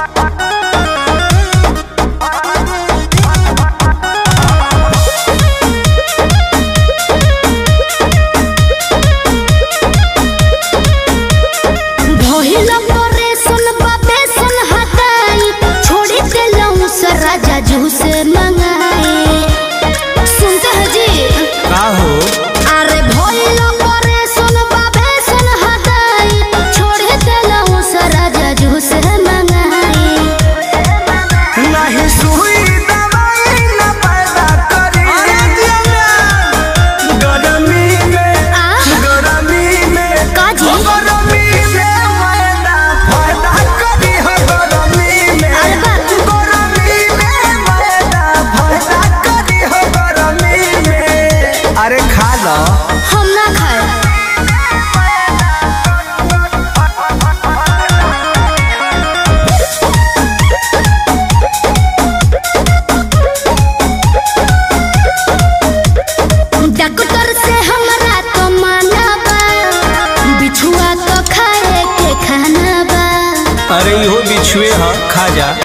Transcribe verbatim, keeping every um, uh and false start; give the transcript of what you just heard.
अरे खा लो। हम ना खाए। डॉक्टर से हमरा तो माना बा, बिछुआ तो खाए के खाना बा। अरे इहो बिछुए ह, खा जा।